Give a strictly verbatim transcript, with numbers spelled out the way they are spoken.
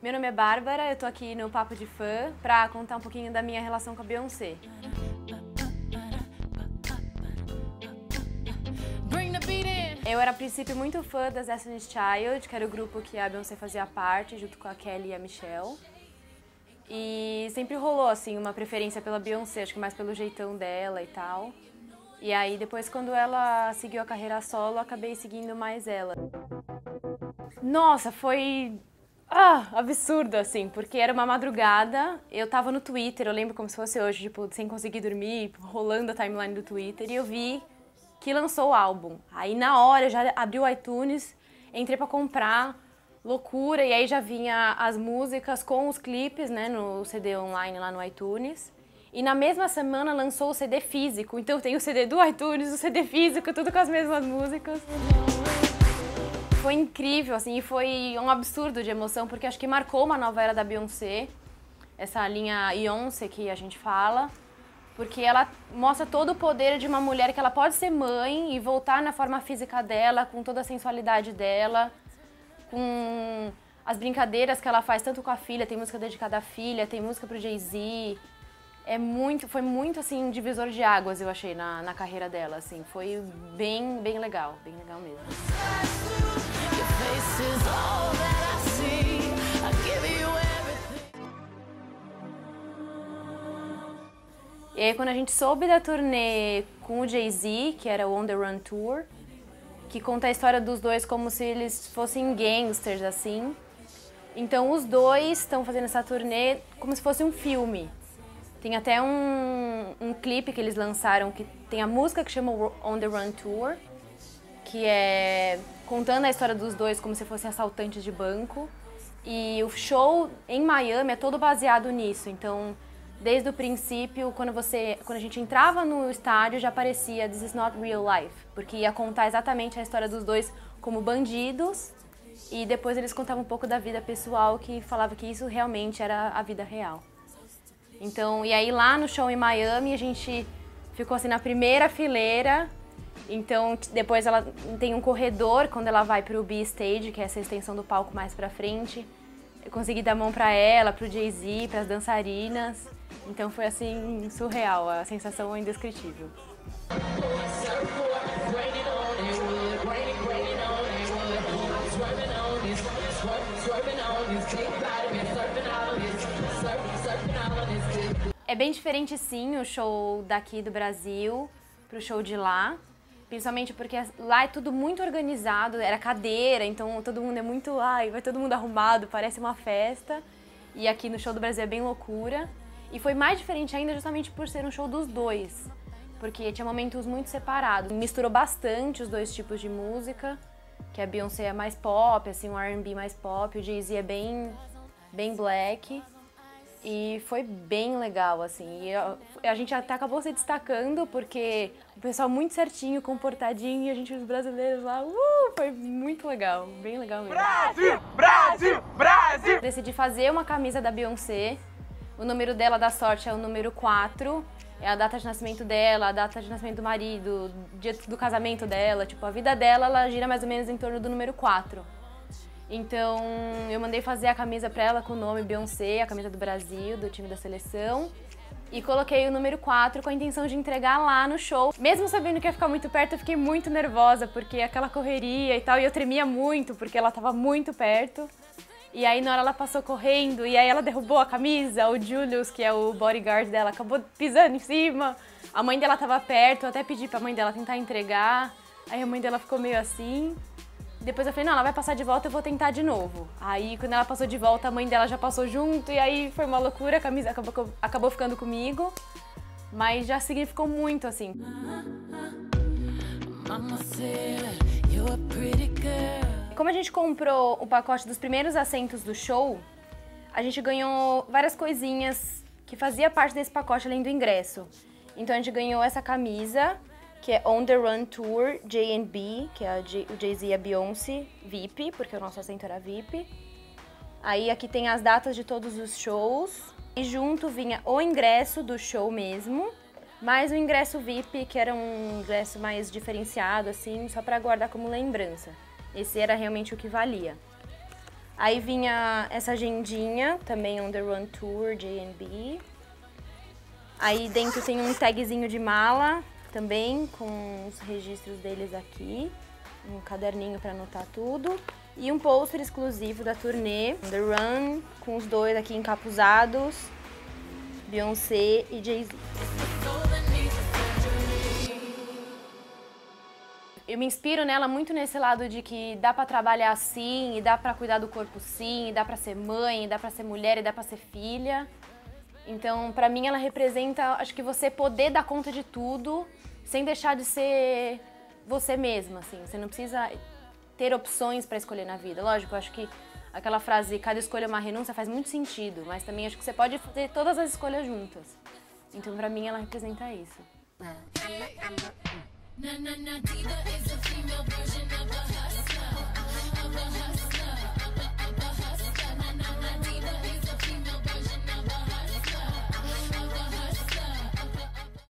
Meu nome é Bárbara, eu tô aqui no Papo de Fã pra contar um pouquinho da minha relação com a Beyoncé. Eu era a princípio muito fã das Destiny's Child, que era o grupo que a Beyoncé fazia parte, junto com a Kelly e a Michelle. E sempre rolou assim uma preferência pela Beyoncé, acho que mais pelo jeitão dela e tal. E aí depois, quando ela seguiu a carreira solo, eu acabei seguindo mais ela. Nossa, foi ah, absurdo, assim, porque era uma madrugada, eu tava no Twitter, eu lembro como se fosse hoje, tipo, sem conseguir dormir, rolando a timeline do Twitter, e eu vi que lançou o álbum. Aí na hora eu já abri o iTunes, entrei pra comprar, loucura, e aí já vinha as músicas com os clipes, né, no C D online lá no iTunes. E na mesma semana lançou o C D físico, então eu tenho o C D do iTunes, o C D físico, tudo com as mesmas músicas. Foi incrível, assim, e foi um absurdo de emoção, porque acho que marcou uma nova era da Beyoncé, essa linha Beyoncé que a gente fala, porque ela mostra todo o poder de uma mulher que ela pode ser mãe e voltar na forma física dela, com toda a sensualidade dela, com as brincadeiras que ela faz tanto com a filha, tem música dedicada à filha, tem música pro Jay-Z. É muito, foi muito, assim, divisor de águas, eu achei, na, na carreira dela, assim. Foi bem, bem legal, bem legal mesmo. E aí, quando a gente soube da turnê com o Jay-Z, que era o On The Run Tour, que conta a história dos dois como se eles fossem gangsters, assim. Então, os dois estão fazendo essa turnê como se fosse um filme. Tem até um, um clipe que eles lançaram, que tem a música que chama On The Run Tour, que é contando a história dos dois como se fossem assaltantes de banco. E o show em Miami é todo baseado nisso. Então, desde o princípio, quando, você, quando a gente entrava no estádio, já aparecia This is not real life, porque ia contar exatamente a história dos dois como bandidos, e depois eles contavam um pouco da vida pessoal, que falava que isso realmente era a vida real. Então, e aí lá no show em Miami, a gente ficou assim na primeira fileira. Então, depois ela tem um corredor quando ela vai pro B-Stage, que é essa extensão do palco mais pra frente. Eu consegui dar a mão pra ela, pro Jay-Z, pras dançarinas. Então foi assim, surreal, a sensação é indescritível. É bem diferente, sim, o show daqui do Brasil pro show de lá. Principalmente porque lá é tudo muito organizado, era cadeira, então todo mundo é muito, ai, vai todo mundo arrumado, parece uma festa. E aqui no show do Brasil é bem loucura. E foi mais diferente ainda justamente por ser um show dos dois, porque tinha momentos muito separados. Misturou bastante os dois tipos de música, que a Beyoncé é mais pop, assim, um R and B mais pop, o Jay-Z é bem, bem black. E foi bem legal, assim, e a gente até acabou se destacando porque o pessoal muito certinho, comportadinho, e a gente, os brasileiros lá, uh, foi muito legal, bem legal mesmo. Brasil, Brasil, Brasil! Decidi fazer uma camisa da Beyoncé, o número dela da sorte é o número quatro, é a data de nascimento dela, a data de nascimento do marido, o dia do casamento dela, tipo, a vida dela, ela gira mais ou menos em torno do número quatro. Então, eu mandei fazer a camisa pra ela com o nome Beyoncé, a camisa do Brasil, do time da seleção. E coloquei o número quatro com a intenção de entregar lá no show. Mesmo sabendo que ia ficar muito perto, eu fiquei muito nervosa, porque aquela correria e tal, e eu tremia muito, porque ela tava muito perto. E aí, na hora, ela passou correndo, e aí ela derrubou a camisa, o Julius, que é o bodyguard dela, acabou pisando em cima. A mãe dela tava perto, eu até pedi pra mãe dela tentar entregar. Aí a mãe dela ficou meio assim. Depois eu falei, não, ela vai passar de volta, eu vou tentar de novo. Aí, quando ela passou de volta, a mãe dela já passou junto, e aí foi uma loucura, a camisa acabou, acabou ficando comigo. Mas já significou muito, assim. Como a gente comprou o pacote dos primeiros assentos do show, a gente ganhou várias coisinhas que fazia parte desse pacote além do ingresso. Então a gente ganhou essa camisa, que é On The Run Tour J and B, que é o Jay-Z e a Beyoncé, V I P, porque o nosso assento era V I P. Aí aqui tem as datas de todos os shows. E junto vinha o ingresso do show mesmo, mais o ingresso V I P, que era um ingresso mais diferenciado, assim, só pra guardar como lembrança. Esse era realmente o que valia. Aí vinha essa agendinha, também On The Run Tour, J and B. Aí dentro tem um tagzinho de mala, também com os registros deles aqui. Um caderninho para anotar tudo. E um pôster exclusivo da turnê, On The Run, com os dois aqui encapuzados, Beyoncé e Jay-Z. Eu me inspiro nela muito nesse lado de que dá pra trabalhar assim, e dá pra cuidar do corpo sim, e dá pra ser mãe, e dá pra ser mulher, e dá pra ser filha. Então, pra mim, ela representa, acho que você poder dar conta de tudo, sem deixar de ser você mesma, assim. Você não precisa ter opções pra escolher na vida. Lógico, eu acho que aquela frase, cada escolha é uma renúncia, faz muito sentido, mas também acho que você pode fazer todas as escolhas juntas. Então, pra mim, ela representa isso. Na na na diva is a female version of a hustler, of a hustler.